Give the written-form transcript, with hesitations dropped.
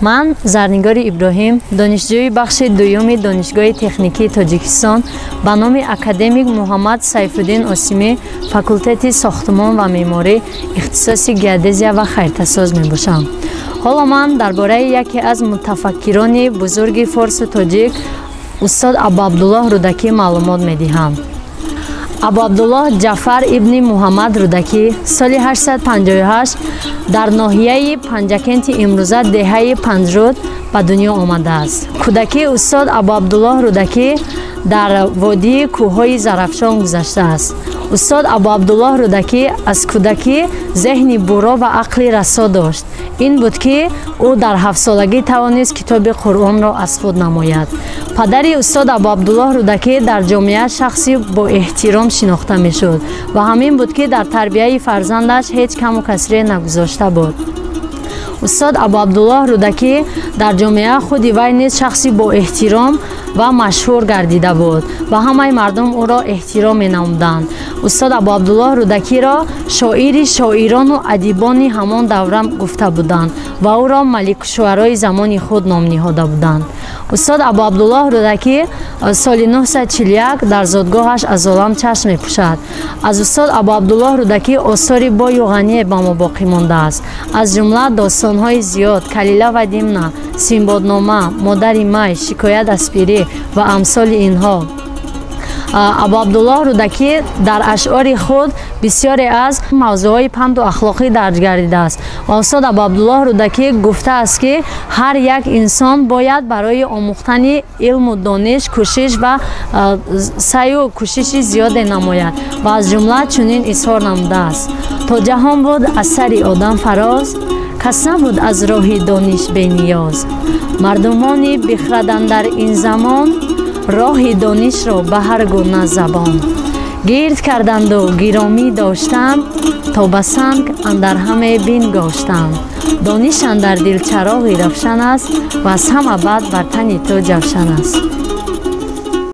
من زرنگار ابراهیم دانشجوی بخش دوم دانشگاه تکنیکی تاجیکستان به نام اکادمیک محمد سیفالدین آسیمی فاکولته ساختمان و معماری اختصاص گیودزیا و خیرتساز می باشم. حالا من درباره یکی از متفکران بزرگ فارس و تاجیک استاد ابوعبدالله رودکی معلومات می دهم. ابوعبدالله جعفر ابن محمد رودکی سال 858 در ناحیه پنجکنت امروزه دهه پنجرود به دنیا آمده است. کودکی استاد ابوعبدالله رودکی در وادی کوههای زرافشان گذشته است. استاد ابوعبدالله رودکی از کودکی ذهنی برا و عقلی رسا داشت. این بود که او در 7 سالگی توانست کتاب قرآن را از خود نماید. پدری استاد ابوعبدالله رودکی در جامعه شخصی با احترام شناخته میشد و همین بود که در تربیت فرزندش هیچ کم و کسری نگذاشته بود. استاد ابوعبدالله رودکی در جامعه خود وی نیز شخصی با احترام و مشهور گردیده بود و همه مردم او را احترام نمودند. استاد ابوعبدالله رودکی را شاعری شاعران و ادیبان همان دوره گفته بودند و او را ملک شعرای زمان خود نام نهاده بودند. استاد ابوعبدالله رودکی سال 941 در زادگاهش از عالم چشم می‌پوشد. از استاد ابوعبدالله رودکی آثاری بای و غنی به ما باقی مانده است. از جمله داستان‌های زیاد، کلیله و دیمنه، سیمبادنامه، مادر می، شکایت از پیری و امثال اینها. ابوعبدالله رودکی در اشعار خود بسیاری از موضوعهای پند و اخلاقی درج گردیده است و استاد ابوعبدالله رودکی گفته است که هر یک انسان باید برای آموختن علم و دانش کوشش و سعی و کوشش زیاد نماید و از جمله چنین اظهار نموده است: تا جهان بود از سر آدم فراز، کس نبود از راه دانش بی نیاز. مردمانی بخردند در این زمان، راه دانش را به هر گونه زبان. گرد کردند و گرامی داشتند، تا به سنگ اندر همه بنگاشتند. دانش اندر دل چراغی روشن است و از همه بعد بر تن تو جوشن است.